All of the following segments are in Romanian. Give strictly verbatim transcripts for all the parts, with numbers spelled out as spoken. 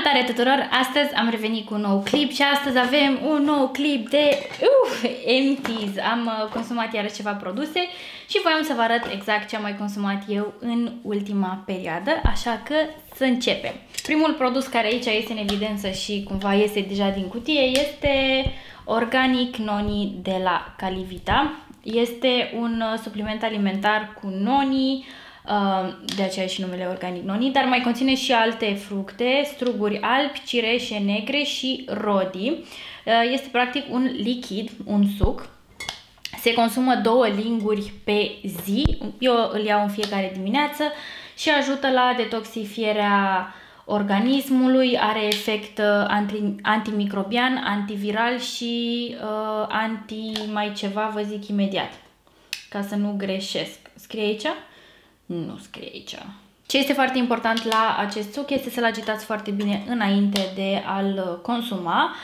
Salutare tuturor! Astăzi am revenit cu un nou clip și astăzi avem un nou clip de uh, empties. Am uh, consumat iarăși ceva produse și voiam să vă arăt exact ce am mai consumat eu în ultima perioadă, așa că să începem. Primul produs care aici este în evidență și cumva iese deja din cutie este Organic Noni de la Calivita. Este un uh, supliment alimentar cu noni, de aceea și numele Organic Noni, dar mai conține și alte fructe, struguri albi, cireșe negre și rodi. Este practic un lichid, un suc. Se consumă două linguri pe zi, eu îl iau în fiecare dimineață și ajută la detoxifierea organismului, are efect anti, antimicrobian, antiviral și uh, anti mai ceva, vă zic imediat, ca să nu greșesc. Scrie aici? Nu scrie aici. Ce este foarte important la acest suc este să-l agitați foarte bine înainte de a-l consuma.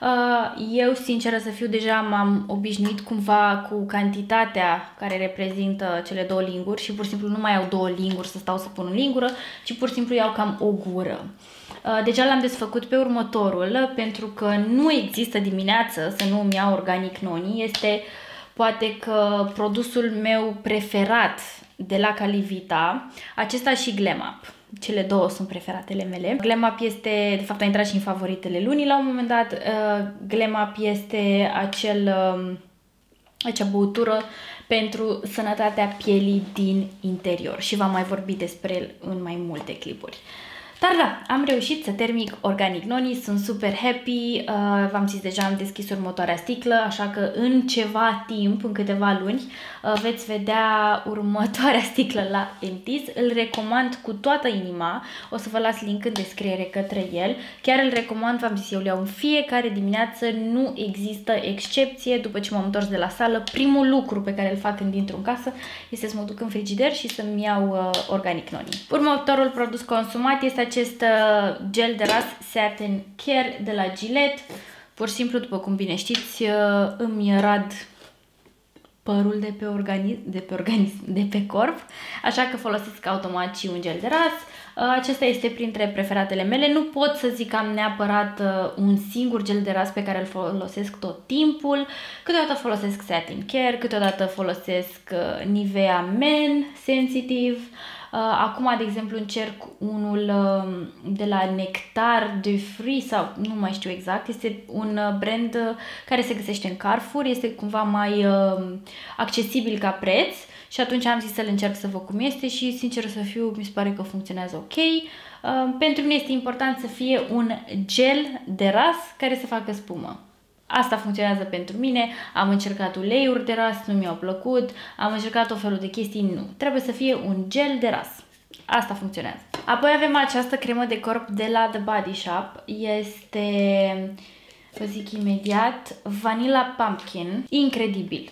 Eu, sinceră să fiu, deja m-am obișnuit cumva cu cantitatea care reprezintă cele două linguri și pur și simplu nu mai iau două linguri să stau să pun în lingură, ci pur și simplu iau cam o gură. Deja l-am desfăcut pe următorul, pentru că nu există dimineață să nu îmi iau Organic Noni. Este poate că produsul meu preferat de la Calivita, acesta și Glam Up. Cele două sunt preferatele mele. Glam Up este, de fapt a intrat și în favoritele lunii la un moment dat. Uh, Glam Up este acel, uh, acea băutură pentru sănătatea pielii din interior și v-am mai vorbit despre el în mai multe clipuri. Dar da, am reușit să termin Organic Noni, sunt super happy, uh, v-am zis deja, am deschis următoarea sticlă, așa că în ceva timp, în câteva luni, uh, veți vedea următoarea sticlă la empties. Îl recomand cu toată inima, o să vă las link în descriere către el. Chiar îl recomand, v-am zis, eu îl iau în fiecare dimineață, nu există excepție. După ce m-am întors de la sală, primul lucru pe care îl fac când intru în casă este să mă duc în frigider și să-mi iau uh, Organic Noni. Următorul produs consumat este acest gel de ras Satin Care de la Gillette. Pur și simplu, după cum bine știți, îmi rad părul de pe organism, de pe organism, de pe corp, așa că folosesc automat și un gel de ras. Acesta este printre preferatele mele. Nu pot să zic că am neapărat un singur gel de ras pe care îl folosesc tot timpul. Câteodată folosesc Satin Care, câteodată folosesc Nivea Men Sensitive. Acum, de exemplu, încerc unul de la Nectar de Free sau nu mai știu exact. Este un brand care se găsește în Carrefour, este cumva mai accesibil ca preț și atunci am zis să-l încerc să văd cum este și, sincer să fiu, mi se pare că funcționează ok. Pentru mine este important să fie un gel de ras care să facă spumă. Asta funcționează pentru mine, am încercat uleiuri de ras, nu mi-au plăcut, am încercat o felul de chestii, nu. Trebuie să fie un gel de ras. Asta funcționează. Apoi avem această cremă de corp de la The Body Shop. Este, vă zic imediat, Vanilla Pumpkin. Incredibil!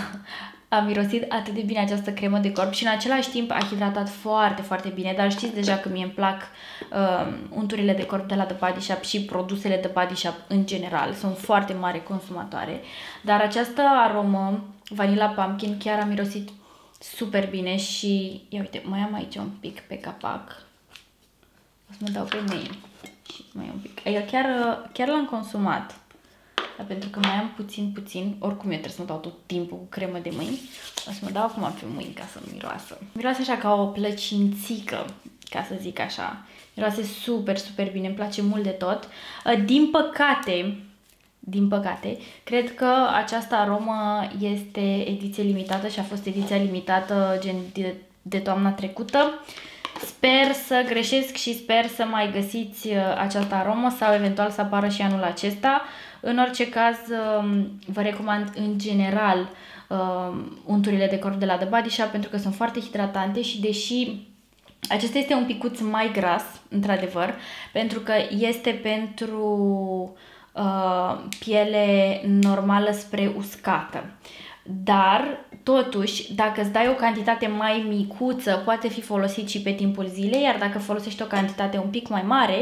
Am mirosit atât de bine această cremă de corp și în același timp a hidratat foarte, foarte bine, dar știți deja că mie îmi plac uh, unturile de corp de la The Body Shop și produsele The Body Shop în general, sunt foarte mare consumatoare, dar această aromă Vanilla Pumpkin chiar a mirosit super bine și, ia uite, mai am aici un pic pe capac, o să mă dau pe mail și mai un pic, eu chiar, chiar l-am consumat. Dar pentru că mai am puțin, puțin, oricum eu trebuie să mă dau tot timpul cu cremă de mâini, o să mă dau acum pe mâini ca să miroasă. Miroase așa ca o plăcințică, ca să zic așa. Miroase super, super bine, îmi place mult de tot. Din păcate, din păcate, cred că această aromă este ediție limitată și a fost ediția limitată gen de, de toamna trecută. Sper să greșesc și sper să mai găsiți această aromă sau eventual să apară și anul acesta. În orice caz, vă recomand în general unturile de corp de la The Body Shop pentru că sunt foarte hidratante și deși acesta este un picuț mai gras, într-adevăr, pentru că este pentru uh, piele normală spre uscată. Dar Totuși, dacă îți dai o cantitate mai micuță, poate fi folosit și pe timpul zilei, iar dacă folosești o cantitate un pic mai mare,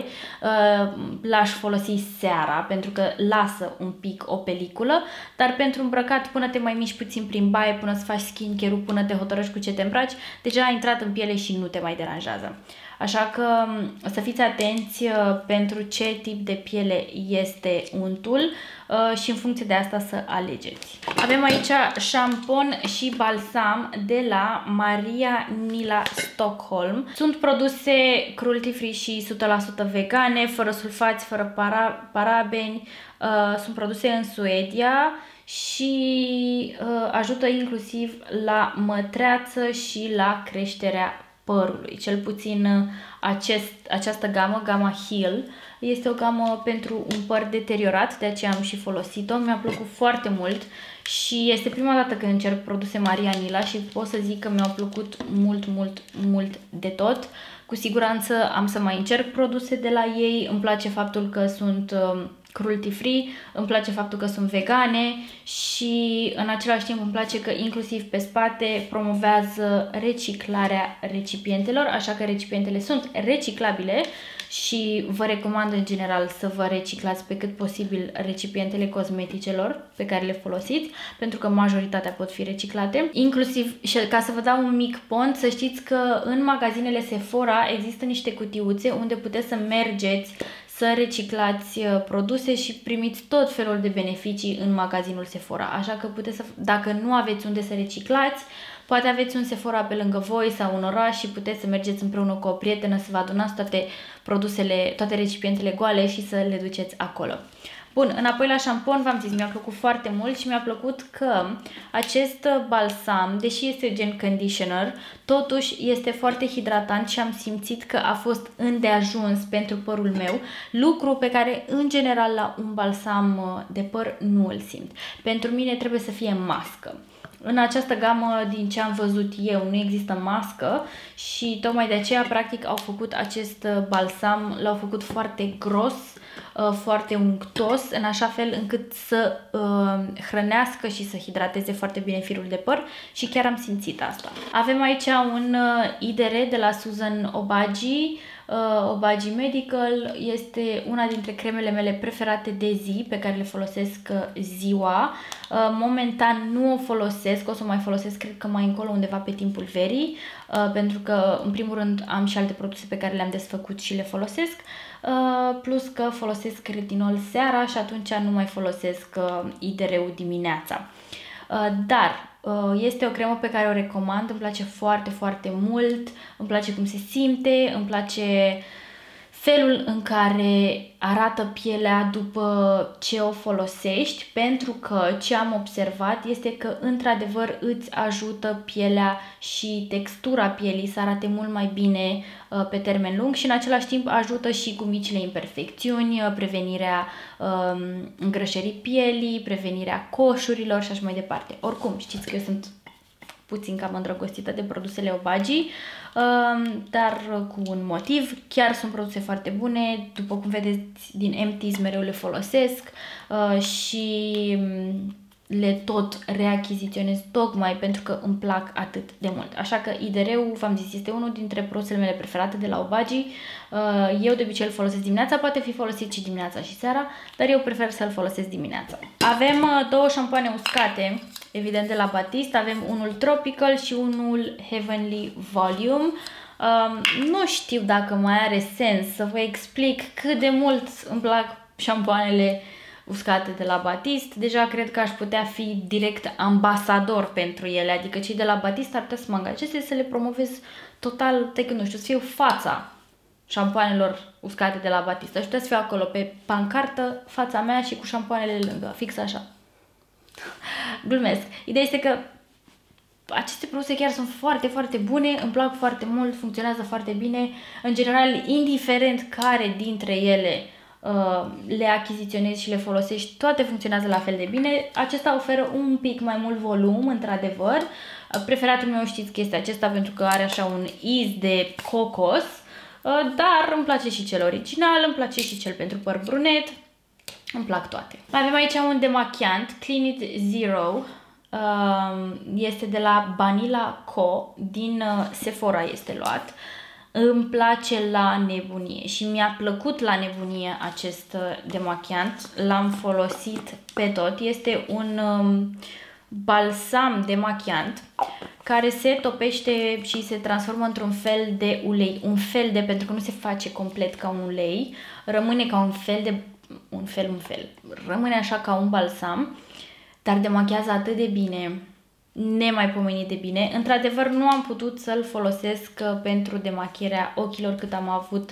l-aș folosi seara, pentru că lasă un pic o peliculă, dar pentru îmbrăcat, până te mai miști puțin prin baie, până să faci skincare-ul, până te hotărăști cu ce te îmbraci, deja a intrat în piele și nu te mai deranjează. Așa că să fiți atenți pentru ce tip de piele este untul și în funcție de asta să alegeți. Avem aici șampon și balsam de la Maria Nila Stockholm. Sunt produse cruelty-free și o sută la sută vegane, fără sulfați, fără para parabeni. Sunt produse în Suedia și ajută inclusiv la mătreață și la creșterea părului. Cel puțin acest, această gamă, gama Heal, este o gamă pentru un păr deteriorat, de aceea am și folosit-o. Mi-a plăcut foarte mult și este prima dată când încerc produse Maria Nila și pot să zic că mi-au plăcut mult, mult, mult de tot. Cu siguranță am să mai încerc produse de la ei. Îmi place faptul că sunt cruelty-free, îmi place faptul că sunt vegane și în același timp îmi place că inclusiv pe spate promovează reciclarea recipientelor, așa că recipientele sunt reciclabile și vă recomand în general să vă reciclați pe cât posibil recipientele cosmeticelor pe care le folosiți, pentru că majoritatea pot fi reciclate. Inclusiv, și ca să vă dau un mic pont, să știți că în magazinele Sephora există niște cutiuțe unde puteți să mergeți să reciclați produse și primiți tot felul de beneficii în magazinul Sephora. Așa că puteți să, dacă nu aveți unde să reciclați, poate aveți un Sephora pe lângă voi sau un oraș și puteți să mergeți împreună cu o prietenă să vă adunați toate produsele, toate recipientele goale și să le duceți acolo. Bun, înapoi la șampon, v-am zis, mi-a plăcut foarte mult și mi-a plăcut că acest balsam, deși este gen conditioner, totuși este foarte hidratant și am simțit că a fost îndeajuns pentru părul meu, lucru pe care în general la un balsam de păr nu îl simt. Pentru mine trebuie să fie mască. În această gamă, din ce am văzut eu, nu există mască și tocmai de aceea, practic, au făcut acest balsam, l-au făcut foarte gros, foarte unctos, în așa fel încât să uh, hrănească și să hidrateze foarte bine firul de păr și chiar am simțit asta. Avem aici un uh, I D R de la Susan Obagi. Uh, Obagi Medical este una dintre cremele mele preferate de zi, pe care le folosesc ziua. Uh, momentan nu o folosesc, o să o mai folosesc cred că mai încolo undeva pe timpul verii, uh, pentru că în primul rând am și alte produse pe care le-am desfăcut și le folosesc, uh, plus că folosesc retinol seara și atunci nu mai folosesc uh, I D R-ul dimineața. Uh, dar este o cremă pe care o recomand, îmi place foarte, foarte mult, îmi place cum se simte, îmi place felul în care arată pielea după ce o folosești, pentru că ce am observat este că într-adevăr îți ajută pielea și textura pielii să arate mult mai bine uh, pe termen lung și în același timp ajută și cu micile imperfecțiuni, prevenirea uh, îngrășării pielii, prevenirea coșurilor și așa mai departe. Oricum, știți că eu sunt puțin cam îndrăgostită de produsele Obagi, dar cu un motiv. Chiar sunt produse foarte bune, după cum vedeți din Empties mereu le folosesc și le tot reachiziționez tocmai pentru că îmi plac atât de mult. Așa că I D R-ul, v-am zis, este unul dintre produsele mele preferate de la Obagi. Eu de obicei îl folosesc dimineața, poate fi folosit și dimineața și seara, dar eu prefer să-l folosesc dimineața. Avem două șampoane uscate, evident de la Batiste, avem unul Tropical și unul Heavenly Volume. Um, nu știu dacă mai are sens să vă explic cât de mult îmi plac șampoanele uscate de la Batiste. Deja cred că aș putea fi direct ambasador pentru ele, adică cei de la Batiste ar putea să mă angajeze să le promovez total, de când nu știu, să fiu fața șampoanelor uscate de la Batiste. Aș putea să fiu acolo pe pancartă, fața mea și cu șampoanele lângă, fix așa. Glumesc. Ideea este că aceste produse chiar sunt foarte, foarte bune, îmi plac foarte mult, funcționează foarte bine. În general, indiferent care dintre ele uh, le achiziționezi și le folosești, toate funcționează la fel de bine. Acesta oferă un pic mai mult volum, într-adevăr. Preferatul meu știți că este acesta pentru că are așa un iz de cocos, uh, dar îmi place și cel original, îmi place și cel pentru păr brunet. Îmi plac toate. Mai avem aici un demachiant, Clean It Zero. Este de la Banila Co. Din Sephora este luat. Îmi place la nebunie și mi-a plăcut la nebunie acest demachiant. L-am folosit pe tot. Este un balsam demachiant care se topește și se transformă într-un fel de ulei. Un fel de, pentru că nu se face complet ca un ulei, rămâne ca un fel de, un fel, un fel, rămâne așa ca un balsam, dar demachează atât de bine, nemaipomenit de bine. Într-adevăr, nu am putut să-l folosesc pentru demachierea ochilor cât am avut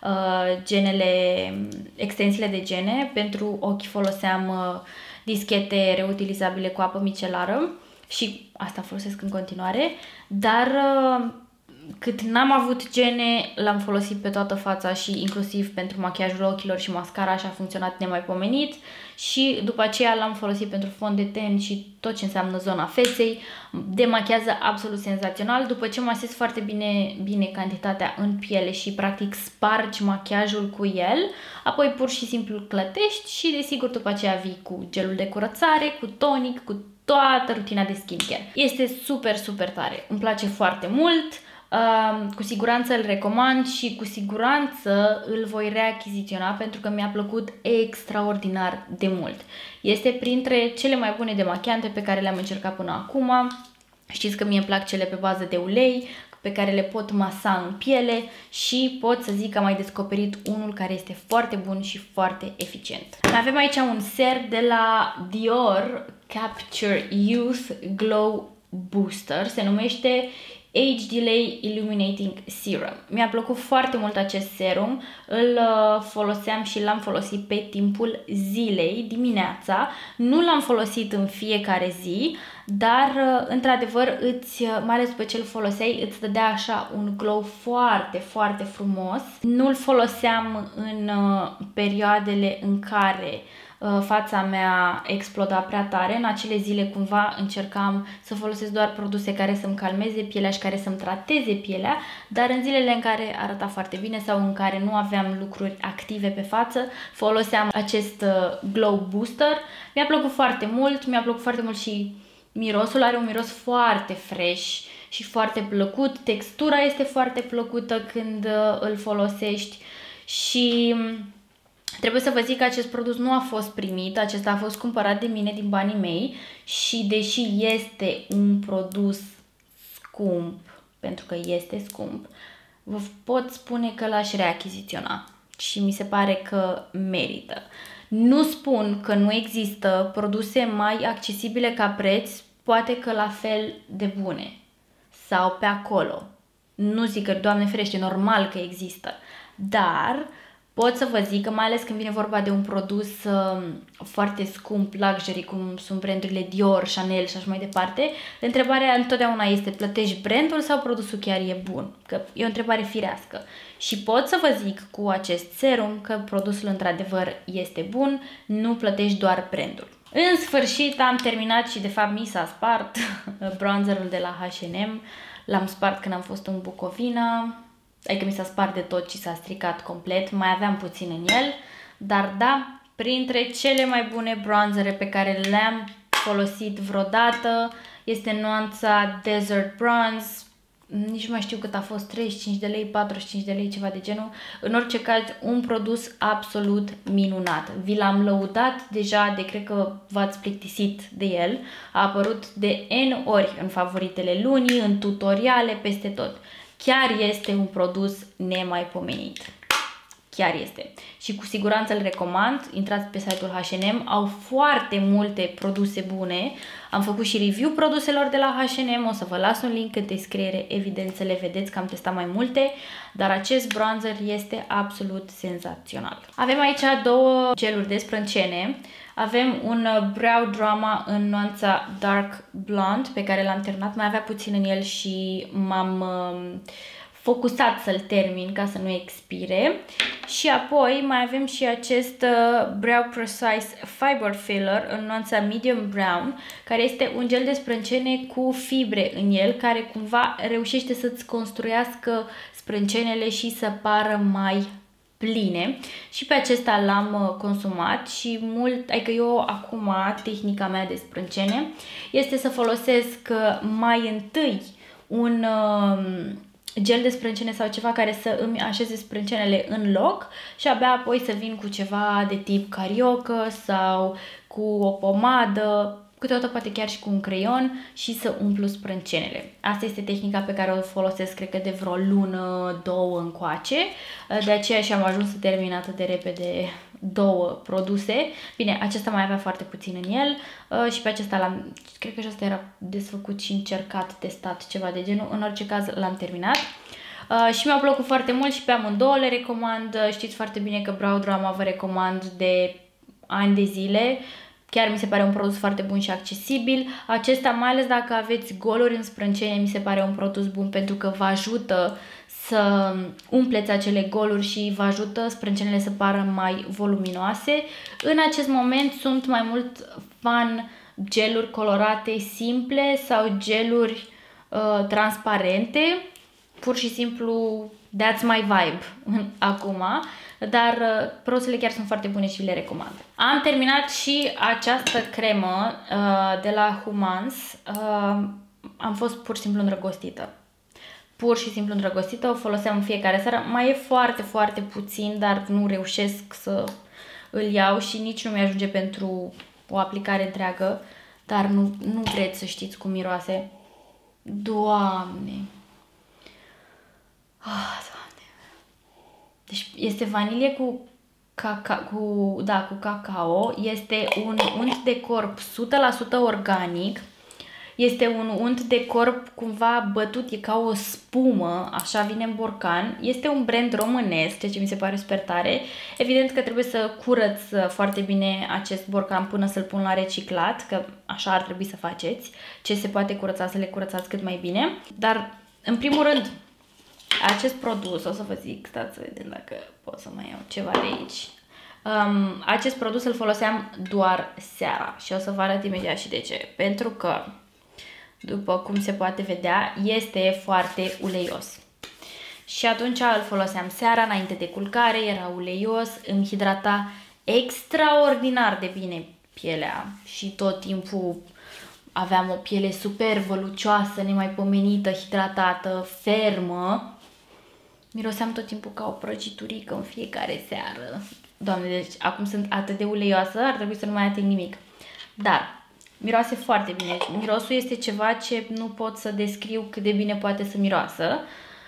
uh, genele, extensiile de gene. Pentru ochi foloseam uh, dischete reutilizabile cu apă micelară și asta folosesc în continuare, dar uh, cât n-am avut gene, l-am folosit pe toată fața și inclusiv pentru machiajul ochilor și mascara și a funcționat nemaipomenit. Și după aceea l-am folosit pentru fond de ten și tot ce înseamnă zona feței. Demachează absolut senzațional. După ce masezi foarte bine, bine cantitatea în piele și practic spargi machiajul cu el, apoi pur și simplu clătești și desigur după aceea vii cu gelul de curățare, cu tonic, cu toată rutina de skincare. Este super, super tare. Îmi place foarte mult. Uh, cu siguranță îl recomand și cu siguranță îl voi reachiziționa pentru că mi-a plăcut extraordinar de mult. Este printre cele mai bune demachiante pe care le-am încercat până acum. Știți că mie îmi plac cele pe bază de ulei, pe care le pot masa în piele și pot să zic că am mai descoperit unul care este foarte bun și foarte eficient. Avem aici un ser de la Dior Capture Youth Glow Booster, se numește Age Delay Illuminating Serum. Mi-a plăcut foarte mult acest serum, îl foloseam și l-am folosit pe timpul zilei, dimineața. Nu l-am folosit în fiecare zi, dar într-adevăr, îți, mai ales după ce îl foloseai, îți dădea așa un glow foarte, foarte frumos. Nu-l foloseam în perioadele în care fața mea exploda prea tare. În acele zile cumva încercam să folosesc doar produse care să-mi calmeze pielea și care să-mi trateze pielea, dar în zilele în care arăta foarte bine sau în care nu aveam lucruri active pe față, foloseam acest Glow Booster. Mi-a plăcut foarte mult, mi-a plăcut foarte mult și mirosul, are un miros foarte fresh și foarte plăcut, textura este foarte plăcută când îl folosești și trebuie să vă zic că acest produs nu a fost primit, acesta a fost cumpărat de mine din banii mei și deși este un produs scump, pentru că este scump, vă pot spune că l-aș reachiziționa și mi se pare că merită. Nu spun că nu există produse mai accesibile ca preț, poate că la fel de bune sau pe acolo. Nu zic că, Doamne ferește, normal că există, dar pot să vă zic că mai ales când vine vorba de un produs uh, foarte scump, luxury, cum sunt brandurile Dior, Chanel și așa mai departe, întrebarea întotdeauna este: plătești brandul sau produsul chiar e bun? Că e o întrebare firească. Și pot să vă zic cu acest serum că produsul într-adevăr este bun, nu plătești doar brandul. În sfârșit am terminat și de fapt mi s-a spart bronzerul de la H and M. L-am spart când am fost în Bucovina. Adică mi s-a spart de tot și s-a stricat complet, mai aveam puțin în el, dar da, printre cele mai bune bronzere pe care le-am folosit vreodată este nuanța Desert Bronze, nici nu mai știu cât a fost, treizeci și cinci de lei, patruzeci și cinci de lei, ceva de genul. În orice caz, un produs absolut minunat. Vi l-am lăudat deja, de cred că v-ați plictisit de el. A apărut de N ori în favoritele lunii, în tutoriale, peste tot. Chiar este un produs nemaipomenit. Chiar este. Și cu siguranță îl recomand. Intrați pe site-ul H and M. Au foarte multe produse bune. Am făcut și review produselor de la H and M. O să vă las un link în descriere. Evident să le vedeți că am testat mai multe. Dar acest bronzer este absolut senzațional. Avem aici două geluri de sprâncene. Avem un Brow Drama în nuanța Dark Blonde pe care l-am terminat. Mai avea puțin în el și m-am uh, focusat să-l termin ca să nu expire. Și apoi mai avem și acest uh, Brow Precise Fiber Filler în nuanța Medium Brown, care este un gel de sprâncene cu fibre în el, care cumva reușește să-ți construiască sprâncenele și să pară mai pline și pe acesta l-am consumat și mult, adică eu acum tehnica mea de sprâncene este să folosesc mai întâi un gel de sprâncene sau ceva care să îmi așeze sprâncenele în loc și abia apoi să vin cu ceva de tip cariocă sau cu o pomadă, câteodată poate chiar și cu un creion și să umplu sprâncenele. Asta este tehnica pe care o folosesc, cred că de vreo lună, două încoace. De aceea și am ajuns să termin atât de repede două produse. Bine, acesta mai avea foarte puțin în el și pe acesta l-am, cred că acesta era desfăcut și încercat, testat, ceva de genul. În orice caz l-am terminat. Uh, și mi-au plăcut foarte mult și pe amândouă le recomand. Știți foarte bine că Brow Drama vă recomand de ani de zile. Chiar mi se pare un produs foarte bun și accesibil. Acesta, mai ales dacă aveți goluri în sprâncene, mi se pare un produs bun pentru că vă ajută să umpleți acele goluri și vă ajută sprâncenele să pară mai voluminoase. În acest moment sunt mai mult fan geluri colorate simple sau geluri uh, transparente. Pur și simplu, that's my vibe acum. Dar uh, produsele chiar sunt foarte bune și le recomand. Am terminat și această cremă uh, de la Humans. Uh, am fost pur și simplu îndrăgostită. Pur și simplu îndrăgostită, o foloseam în fiecare seară. Mai e foarte, foarte puțin, dar nu reușesc să îl iau și nici nu mi-ajunge pentru o aplicare întreagă. Dar nu, nu vreți să știți cum miroase. Doamne! Ah, Doamne! Deci este vanilie cu, caca, cu, da, cu cacao, este un unt de corp o sută la sută organic, este un unt de corp cumva bătut, e ca o spumă, așa vine în borcan, este un brand românesc, ceea ce mi se pare super tare. Evident că trebuie să curăț foarte bine acest borcan până să-l pun la reciclat, că așa ar trebui să faceți, ce se poate curăța să le curățați cât mai bine, dar în primul rând, acest produs, o să vă zic, stați să vedem dacă pot să mai iau ceva de aici. Um, acest produs îl foloseam doar seara și o să vă arăt imediat și de ce. Pentru că, după cum se poate vedea, este foarte uleios. Și atunci îl foloseam seara, înainte de culcare, era uleios, îmi hidrata extraordinar de bine pielea și tot timpul aveam o piele super vălucioasă, nemaipomenită, hidratată, fermă. Miroseam tot timpul ca o prăjiturică în fiecare seară. Doamne, deci acum sunt atât de uleioasă, ar trebui să nu mai ating nimic. Dar miroase foarte bine. Mirosul este ceva ce nu pot să descriu cât de bine poate să miroasă.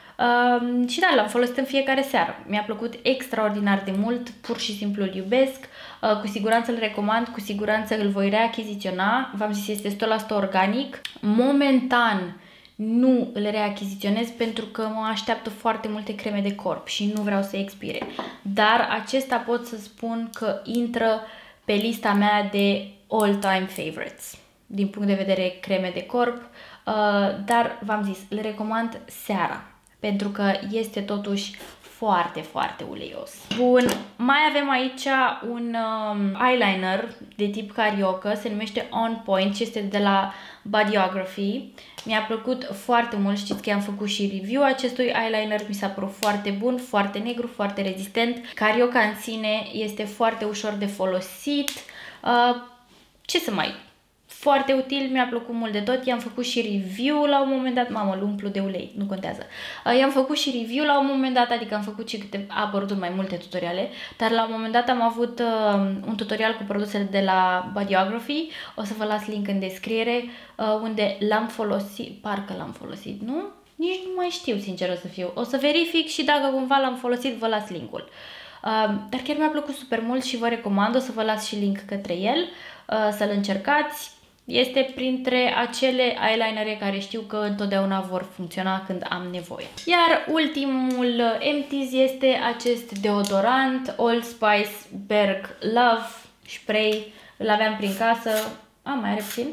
Uh, și da, l-am folosit în fiecare seară. Mi-a plăcut extraordinar de mult, pur și simplu îl iubesc. Uh, cu siguranță îl recomand, cu siguranță îl voi reachiziționa. V-am zis, este o sută la sută organic. Momentan nu îl reachiziționez pentru că mă așteaptă foarte multe creme de corp și nu vreau să expire. Dar acesta pot să spun că intră pe lista mea de all-time favorites din punct de vedere creme de corp, uh, dar v-am zis, le recomand seara pentru că este totuși foarte, foarte uleios. Bun, mai avem aici un um, eyeliner de tip cariocă, se numește On Point și este de la Bodyography. Mi-a plăcut foarte mult, știți că am făcut și review acestui eyeliner, mi s-a părut foarte bun, foarte negru, foarte rezistent. Carioca în sine este foarte ușor de folosit. Uh, ce să mai... Foarte util, mi-a plăcut mult de tot. I-am făcut și review la un moment dat. Mamă, îl umplu de ulei, nu contează. I-am făcut și review la un moment dat, adică am făcut și câte... A apărut în mai multe tutoriale, dar la un moment dat am avut uh, un tutorial cu produsele de la Bodyography. O să vă las link în descriere, uh, unde l-am folosit, parcă l-am folosit, nu? Nici nu mai știu, sincer să fiu. O să verific și dacă cumva l-am folosit, vă las linkul. Uh, dar chiar mi-a plăcut super mult și vă recomand, o să vă las și link către el, uh, să-l încercați. Este printre acele eyelinere care știu că întotdeauna vor funcționa când am nevoie. Iar ultimul empties este acest deodorant Old Spice Berg Love Spray. Îl aveam prin casă. A, mai are puțin?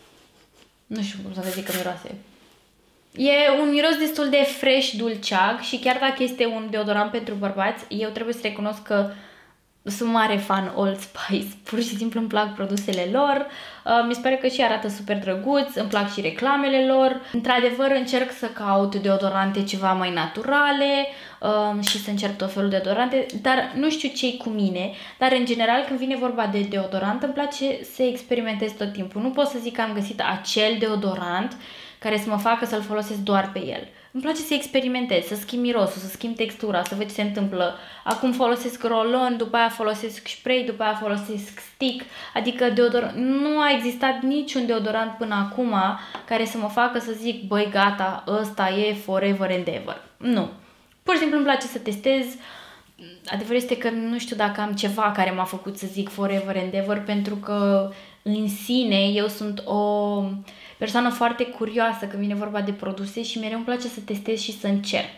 Nu știu cum să vă zic că miroase. E un miros destul de fresh, dulceag și chiar dacă este un deodorant pentru bărbați, eu trebuie să recunosc că sunt mare fan Old Spice, pur și simplu îmi plac produsele lor, uh, mi se pare că și arată super drăguț, îmi plac și reclamele lor. Într-adevăr încerc să caut deodorante ceva mai naturale uh, și să încerc tot felul de deodorante, dar nu știu ce-i cu mine, dar în general când vine vorba de deodorant îmi place să experimentez tot timpul. Nu pot să zic că am găsit acel deodorant care să mă facă să-l folosesc doar pe el. Îmi place să experimentez, să schimb mirosul, să schimb textura, să văd ce se întâmplă. Acum folosesc rolon, după aia folosesc spray, după aia folosesc stick. Adică deodorant, nu a existat niciun deodorant până acum care să mă facă să zic, băi gata, ăsta e forever and ever. Nu. Pur și simplu îmi place să testez. Adevărul este că nu știu dacă am ceva care m-a făcut să zic forever and ever, pentru că în sine eu sunt o persoană foarte curioasă când vine vorba de produse și mereu îmi place să testez și să încerc.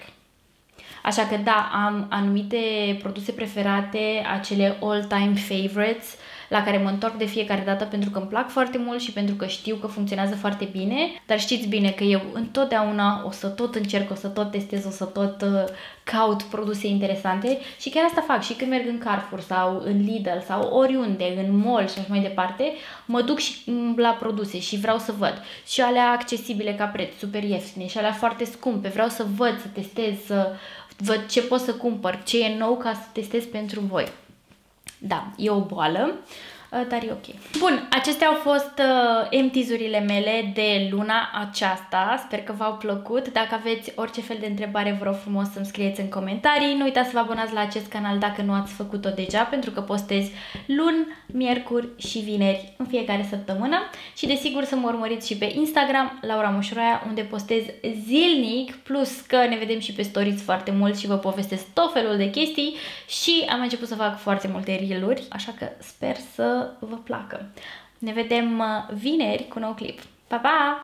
Așa că da, am anumite produse preferate, acele all-time favorites, la care mă întorc de fiecare dată pentru că îmi plac foarte mult și pentru că știu că funcționează foarte bine, dar știți bine că eu întotdeauna o să tot încerc, o să tot testez, o să tot uh, caut produse interesante și chiar asta fac și când merg în Carrefour sau în Lidl sau oriunde, în mall și așa mai departe, mă duc și la produse și vreau să văd și alea accesibile ca preț, super ieftine și alea foarte scumpe, vreau să văd, să testez, să văd ce pot să cumpăr, ce e nou ca să testez pentru voi. Da, e o boală, dar e ok. Bun, acestea au fost uh, emptizurile mele de luna aceasta. Sper că v-au plăcut. Dacă aveți orice fel de întrebare, vă rog frumos să-mi scrieți în comentarii. Nu uitați să vă abonați la acest canal dacă nu ați făcut-o deja, pentru că postez luni, miercuri și vineri în fiecare săptămână. Și desigur să mă urmăriți și pe Instagram, Laura Moșuroaia, unde postez zilnic, plus că ne vedem și pe stories foarte mult și vă povestesc tot felul de chestii și am început să fac foarte multe reel-uri, așa că sper să vă placă. Ne vedem vineri cu un nou clip. Pa, pa!